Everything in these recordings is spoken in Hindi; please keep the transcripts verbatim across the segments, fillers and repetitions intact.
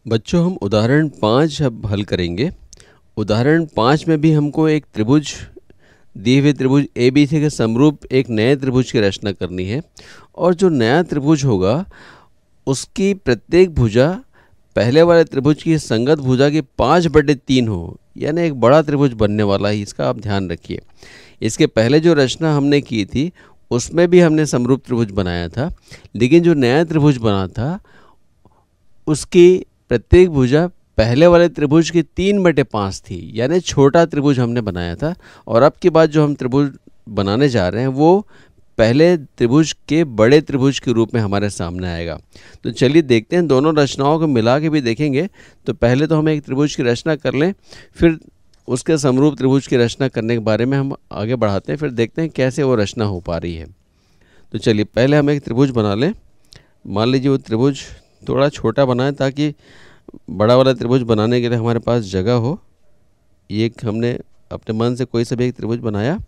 बच्चों, हम उदाहरण पाँच अब हल करेंगे। उदाहरण पाँच में भी हमको एक त्रिभुज दिए हुए त्रिभुज ए बी सी के समरूप एक नए त्रिभुज की रचना करनी है और जो नया त्रिभुज होगा उसकी प्रत्येक भुजा पहले वाले त्रिभुज की संगत भुजा की पाँच बटे तीन हो, यानी एक बड़ा त्रिभुज बनने वाला है। इसका आप ध्यान रखिए। इसके पहले जो रचना हमने की थी उसमें भी हमने समरूप त्रिभुज बनाया था, लेकिन जो नया त्रिभुज बना था उसकी प्रत्येक भुजा पहले वाले त्रिभुज की तीन बटे पाँच थी, यानी छोटा त्रिभुज हमने बनाया था। और अब की बात जो हम त्रिभुज बनाने जा रहे हैं वो पहले त्रिभुज के बड़े त्रिभुज के रूप में हमारे सामने आएगा। तो चलिए देखते हैं, दोनों रचनाओं को मिला के भी देखेंगे। तो पहले तो हम एक त्रिभुज की रचना कर लें, फिर उसके समरूप त्रिभुज की रचना करने के बारे में हम आगे बढ़ाते हैं, फिर देखते हैं कैसे वो रचना हो पा रही है। तो चलिए पहले हम एक त्रिभुज बना लें। मान लीजिए वो त्रिभुज थोड़ा छोटा बनाएं ताकि बड़ा वाला त्रिभुज बनाने के लिए हमारे पास जगह हो। ये हमने अपने मन से कोई सा भी एक त्रिभुज बनाया।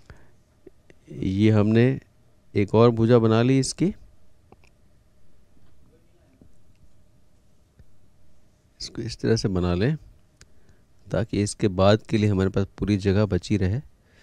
ये हमने एक और भुजा बना ली इसकी। इसको इस तरह से बना लें ताकि इसके बाद के लिए हमारे पास पूरी जगह बची रहे।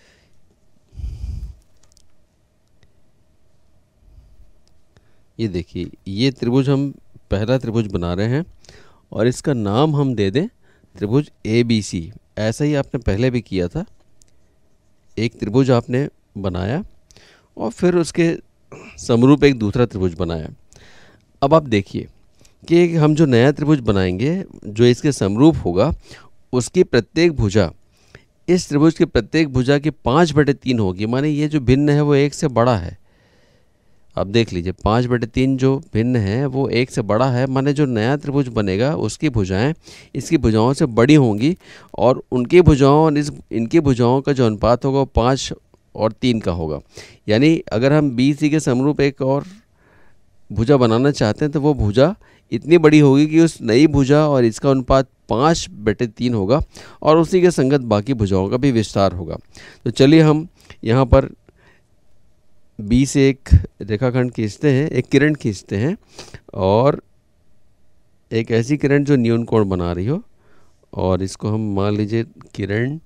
ये देखिए, ये त्रिभुज हम पहला त्रिभुज बना रहे हैं और इसका नाम हम दे दें त्रिभुज ए बी सी। ऐसा ही आपने पहले भी किया था। एक त्रिभुज आपने बनाया और फिर उसके समरूप एक दूसरा त्रिभुज बनाया। अब आप देखिए कि हम जो नया त्रिभुज बनाएंगे जो इसके समरूप होगा उसकी प्रत्येक भुजा इस त्रिभुज की प्रत्येक भुजा की पाँच बटे तीन होगी। माने ये जो भिन्न है वो एक से बड़ा है। आप देख लीजिए, पाँच बटे तीन जो भिन्न है वो एक से बड़ा है। माने जो नया त्रिभुज बनेगा उसकी भुजाएं इसकी भुजाओं से बड़ी होंगी और उनकी भुजाओं और इस इनकी भुजाओं का जो अनुपात होगा वो पाँच और तीन का होगा। यानी अगर हम बी सी के समरूप एक और भुजा बनाना चाहते हैं तो वो भुजा इतनी बड़ी होगी कि उस नई भुजा और इसका अनुपात पाँच बटे तीन होगा और उसी के संगत बाकी भुजाओं का भी विस्तार होगा। तो चलिए हम यहाँ पर बी से एक रेखाखंड खींचते हैं, एक किरण खींचते हैं और एक ऐसी किरण जो न्यून कोण बना रही हो। और इसको हम मान लीजिए किरण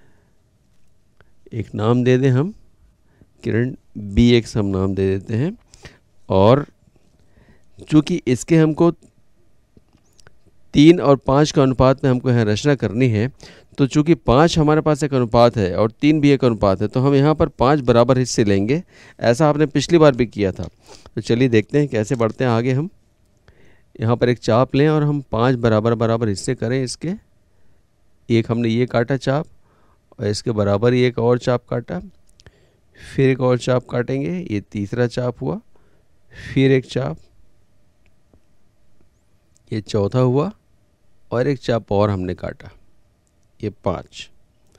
एक नाम दे दें, हम किरण बी एक्स हम नाम दे देते हैं। और चूँकि इसके हमको तीन और पाँच का अनुपात में हमको यहाँ रचना करनी है, तो चूँकि पाँच हमारे पास एक अनुपात है और तीन भी एक अनुपात है, तो हम यहाँ पर पाँच बराबर हिस्से लेंगे। ऐसा आपने पिछली बार भी किया था। तो चलिए देखते हैं कैसे बढ़ते हैं आगे। हम यहाँ पर एक चाप लें और हम पाँच बराबर बराबर हिस्से करें इसके। एक हमने ये काटा चाप और इसके बराबर ही एक और चाप काटा, फिर एक और चाप काटेंगे, ये तीसरा चाप हुआ, फिर एक चाप, ये चौथा हुआ और एक चाप और हमने काटा, ये पाँच।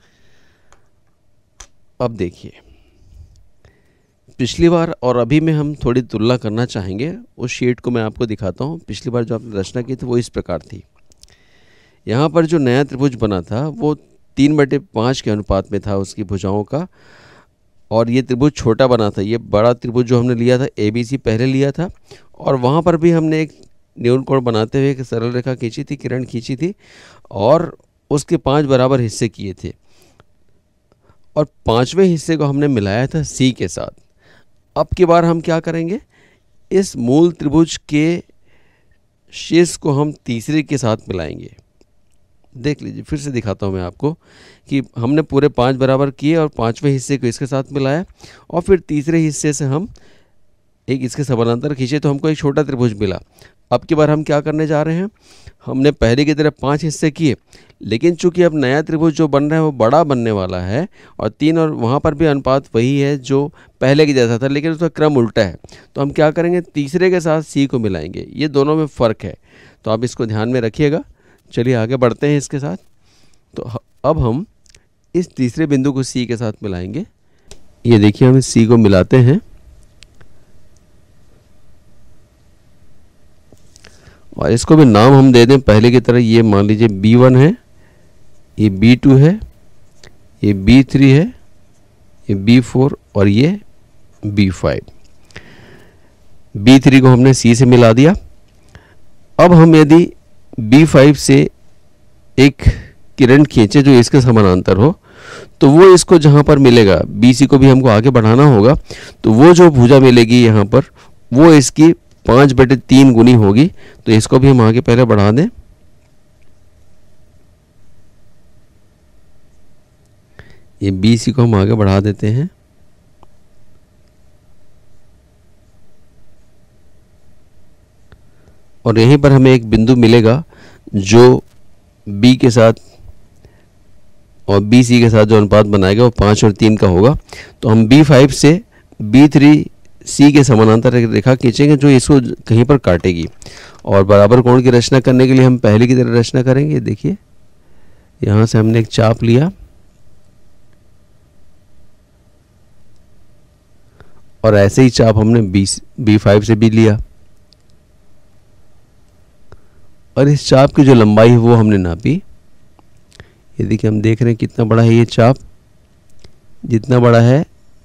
अब देखिए, पिछली बार और अभी में हम थोड़ी तुलना करना चाहेंगे। उस शीट को मैं आपको दिखाता हूँ। पिछली बार जो आपने रचना की थी वो इस प्रकार थी। यहाँ पर जो नया त्रिभुज बना था वो तीन बटे पाँच के अनुपात में था उसकी भुजाओं का, और ये त्रिभुज छोटा बना था। ये बड़ा त्रिभुज जो हमने लिया था ए बी सी पहले लिया था और वहाँ पर भी हमने एक न्यून कोण बनाते हुए एक सरल रेखा खींची थी, किरण खींची थी और उसके पांच बराबर हिस्से किए थे और पांचवें हिस्से को हमने मिलाया था सी के साथ। अब की बार हम क्या करेंगे, इस मूल त्रिभुज के शीर्ष को हम तीसरे के साथ मिलाएंगे। देख लीजिए, फिर से दिखाता हूँ मैं आपको कि हमने पूरे पांच बराबर किए और पांचवें हिस्से को इसके साथ मिलाया और फिर तीसरे हिस्से से हम एक इसके समानांतर खींचे तो हमको एक छोटा त्रिभुज मिला। अब की बार हम क्या करने जा रहे हैं, हमने पहले की तरह पांच हिस्से किए, लेकिन चूंकि अब नया त्रिभुज जो बन रहा है वो बड़ा बनने वाला है और तीन और वहाँ पर भी अनुपात वही है जो पहले की जैसा था, लेकिन उसका क्रम उल्टा है। तो हम क्या करेंगे, तीसरे के साथ सी को मिलाएंगे। ये दोनों में फ़र्क है, तो आप इसको ध्यान में रखिएगा। चलिए आगे बढ़ते हैं इसके साथ। तो अब हम इस तीसरे बिंदु को सी के साथ मिलाएंगे। ये देखिए, हम इस सी को मिलाते हैं और इसको भी नाम हम दे दें पहले की तरह। ये मान लीजिए बी वन है, ये बी टू है, ये बी थ्री है, ये बी फोर और ये बी फाइव। बी थ्री को हमने सी से मिला दिया। अब हम यदि बी फाइव से एक किरण खींचे जो इसके समानांतर हो, तो वो इसको जहाँ पर मिलेगा, बी सी को भी हमको आगे बढ़ाना होगा, तो वो जो भुजा मिलेगी यहाँ पर वो इसकी पाँच बटे तीन गुनी होगी। तो इसको भी हम आगे पहले बढ़ा दें। ये बी सी को हम आगे बढ़ा देते हैं। और यहीं पर हमें एक बिंदु मिलेगा जो B के साथ और बी सी के साथ जो अनुपात बनाएगा वो पाँच और तीन का होगा। तो हम बी फाइव से बी थ्री सी के समानांतर एक रेखा खींचेंगे जो इसको कहीं पर काटेगी। और बराबर कोण की रचना करने के लिए हम पहले की तरह रचना करेंगे। देखिए यहाँ से हमने एक चाप लिया और ऐसे ही चाप हमने बी बी फाइव से भी लिया और इस चाप की जो लंबाई है वो हमने नापी। ये देखिए हम देख रहे हैं कितना बड़ा है ये चाप। जितना बड़ा है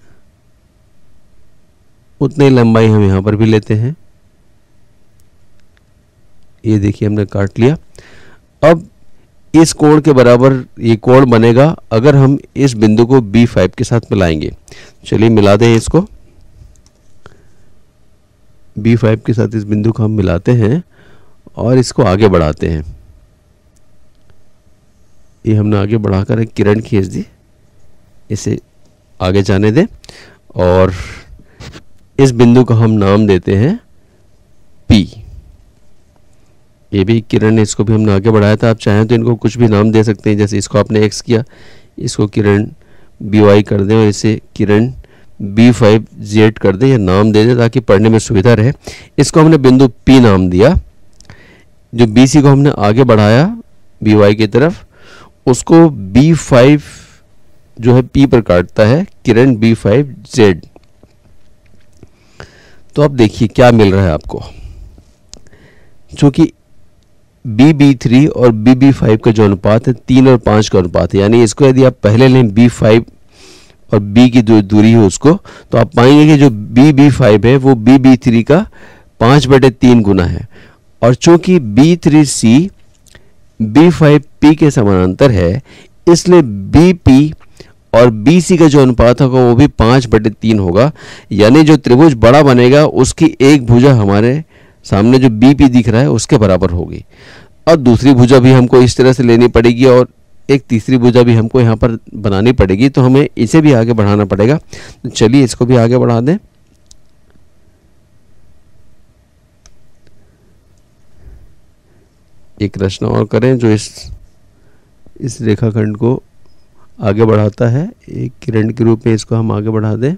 उतनी लंबाई हम यहाँ पर भी लेते हैं। ये देखिए हमने काट लिया। अब इस कोण के बराबर ये कोण बनेगा अगर हम इस बिंदु को बी फाइव के साथ मिलाएंगे। चलिए मिला दें इसको। बी फाइव के साथ इस बिंदु को हम मिलाते हैं और इसको आगे बढ़ाते हैं। ये हमने आगे बढ़ाकर एक किरण खींच दी, इसे आगे जाने दें और इस बिंदु को हम नाम देते हैं P। ये भी किरण है, इसको भी हमने आगे बढ़ाया था। आप चाहें तो इनको कुछ भी नाम दे सकते हैं, जैसे इसको आपने X किया, इसको किरण बी वाई कर दें और इसे किरण बी फाइव जेड कर दें या नाम दे दें ताकि पढ़ने में सुविधा रहे। इसको हमने बिंदु P नाम दिया। जो बी सी को हमने आगे बढ़ाया बी वाई की तरफ, उसको बी फाइव जो है P पर काटता है किरण बी फाइव जेड। तो अब देखिए क्या मिल रहा है आपको। चूंकि बी बी थ्री और बी बी फाइव का जो अनुपात है तीन और पाँच का अनुपात है, यानी इसको यदि आप पहले लें बी फाइव और B की जो दूरी है उसको, तो आप पाएंगे कि जो बी बी फाइव है वो बी बी थ्री का पाँच बटे तीन गुना है। और चूंकि B three C B five P के समानांतर है, इसलिए बी पी और बी सी का जो अनुपात होगा वो भी पाँच बटे तीन होगा। यानी जो त्रिभुज बड़ा बनेगा उसकी एक भुजा हमारे सामने जो बी पी दिख रहा है उसके बराबर होगी। और दूसरी भुजा भी हमको इस तरह से लेनी पड़ेगी और एक तीसरी भुजा भी हमको यहाँ पर बनानी पड़ेगी। तो हमें इसे भी आगे बढ़ाना पड़ेगा। तो चलिए इसको भी आगे बढ़ा दें। एक रचना और करें जो इस इस रेखाखंड को आगे बढ़ाता है। एक किरण के रूप में इसको हम आगे बढ़ा दें।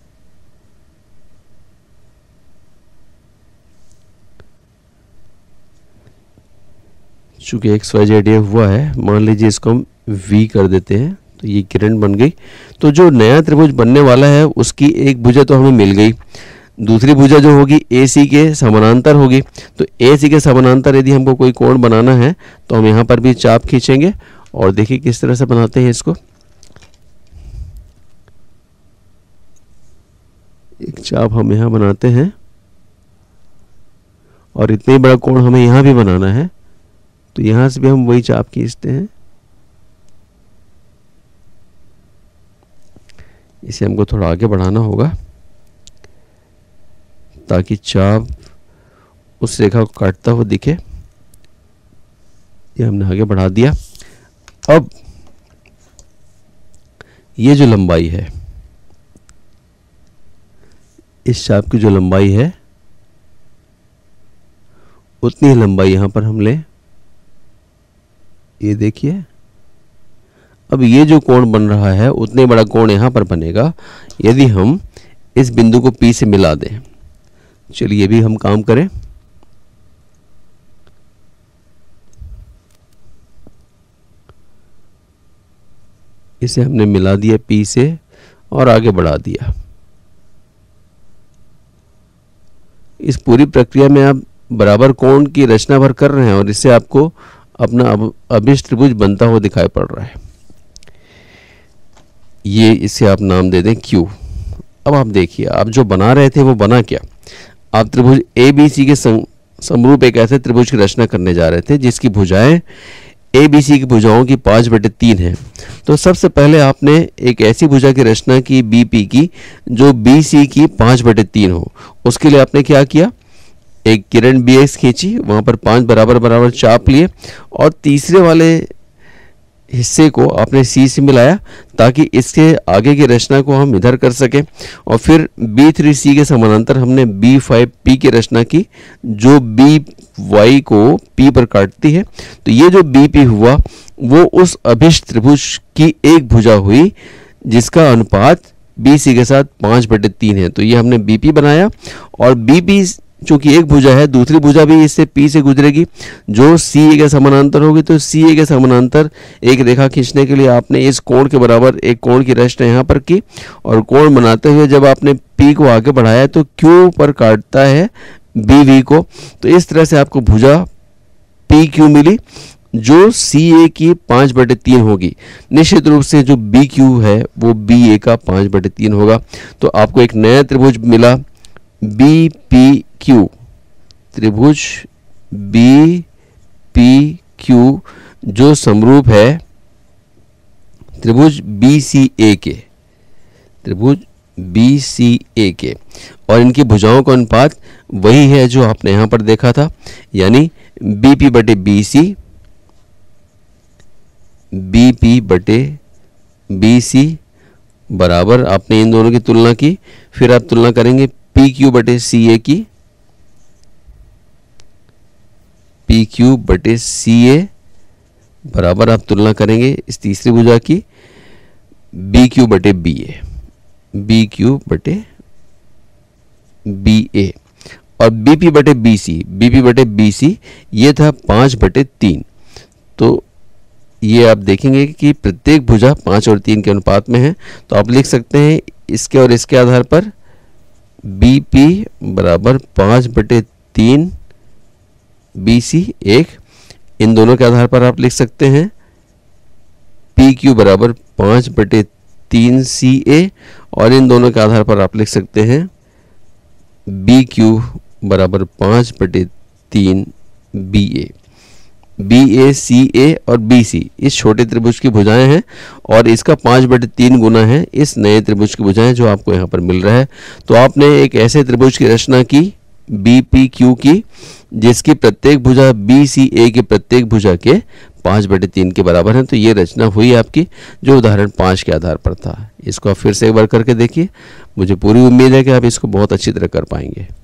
चूंकि एक्स वाई जेड ये हुआ है, मान लीजिए इसको हम V कर देते हैं, तो ये किरण बन गई। तो जो नया त्रिभुज बनने वाला है उसकी एक भुजा तो हमें मिल गई, दूसरी भुजा जो होगी ए सी के समानांतर होगी। तो ए सी के समानांतर यदि हमको कोई कोण बनाना है तो हम यहाँ पर भी चाप खींचेंगे और देखिए किस तरह से बनाते हैं इसको। एक चाप हम यहाँ बनाते हैं और इतने बड़ा कोण हमें यहाँ भी बनाना है, तो यहाँ से भी हम वही चाप खींचते हैं। इसे हमको थोड़ा आगे बढ़ाना होगा ताकि चाप उस रेखा को काटता हुआ दिखे। ये हमने आगे बढ़ा दिया। अब ये जो लंबाई है, इस चाप की जो लंबाई है उतनी ही लंबाई यहां पर हम लें। ये देखिए अब ये जो कोण बन रहा है उतने बड़ा कोण यहां पर बनेगा यदि हम इस बिंदु को P से मिला दें। चलिए भी हम काम करें। इसे हमने मिला दिया P से और आगे बढ़ा दिया। इस पूरी प्रक्रिया में आप बराबर कोण की रचना भर कर रहे हैं और इससे आपको अपना अभिष्ट त्रिभुज बनता हुआ दिखाई पड़ रहा है। ये इसे आप नाम दे दें Q। अब आप देखिए आप जो बना रहे थे वो बना क्या। आप त्रिभुज ए बी सी के समरूप एक ऐसे त्रिभुज की रचना करने जा रहे थे जिसकी भुजाएं ए बी सी की भुजाओं की पाँच बटे तीन है। तो सबसे पहले आपने एक ऐसी भुजा की रचना की बी पी की जो बी सी की पाँच बटे तीन हो। उसके लिए आपने क्या किया, एक किरण बी एक्स खींची, वहाँ पर पाँच बराबर बराबर चाप लिए और तीसरे वाले हिस्से को आपने सी से मिलाया ताकि इसके आगे की रचना को हम इधर कर सकें। और फिर बी थ्री सी के समानांतर हमने बी फाइव पी की रचना की जो बी वाई को पी पर काटती है। तो ये जो बी पी हुआ वो उस अभिष्ट त्रिभुज की एक भुजा हुई जिसका अनुपात बी सी के साथ पाँच बटे तीन है। तो ये हमने बी पी बनाया और बी पी चूंकि एक भुजा है, दूसरी भुजा भी इससे पी से गुजरेगी जो सी ए के समानांतर होगी। तो सी ए के समानांतर एक रेखा खींचने के लिए आपने इस कोण के बराबर एक कोण की रचना यहाँ पर की और कोण बनाते हुए जब आपने पी को आगे बढ़ाया तो क्यू पर काटता है बी वी को। तो इस तरह से आपको भुजा पी क्यू मिली जो सी ए की पाँच बटे तीन होगी। निश्चित रूप से जो बी क्यू है वो बी ए का पाँच बटे तीन होगा। तो आपको एक नया त्रिभुज मिला बी पी क्यू, त्रिभुज बी पी क्यू जो समरूप है त्रिभुज बी सी ए के, त्रिभुज बी सी ए के, और इनकी भुजाओं का अनुपात वही है जो आपने यहाँ पर देखा था, यानी बी पी बटे बी सी, बी पी बटे बी सी बराबर आपने इन दोनों की तुलना की। फिर आप तुलना करेंगे पी क्यू बटे सी ए की, पी क्यू बटे सी ए बराबर आप तुलना करेंगे इस तीसरी भुजा की बी क्यू बटे बी ए, बी क्यू बटे बी ए, और बी पी बटे बी सी, बी पी बटे बी सी ये था पाँच बटे तीन। तो ये आप देखेंगे कि प्रत्येक भुजा पाँच और तीन के अनुपात में है। तो आप लिख सकते हैं इसके और इसके आधार पर बी पी बराबर पाँच बटे तीन बी सी एक, इन दोनों के आधार पर आप लिख सकते हैं पी क्यू बराबर पाँच बटे तीन सी ए, और इन दोनों के आधार पर आप लिख सकते हैं बी क्यू बराबर पाँच बटे तीन बी ए। बी ए, सी ए और बी सी इस छोटे त्रिभुज की भुजाएं हैं और इसका पाँच बटे तीन गुना है इस नए त्रिभुज की भुजाएं जो आपको यहाँ पर मिल रहा है। तो आपने एक ऐसे त्रिभुज की रचना की बी पी क्यू की जिसकी प्रत्येक भुजा बी सी ए के प्रत्येक भुजा के पाँच बटे तीन के बराबर है। तो ये रचना हुई आपकी जो उदाहरण पाँच के आधार पर था। इसको आप फिर से एक बार करके देखिए, मुझे पूरी उम्मीद है कि आप इसको बहुत अच्छी तरह कर पाएंगे।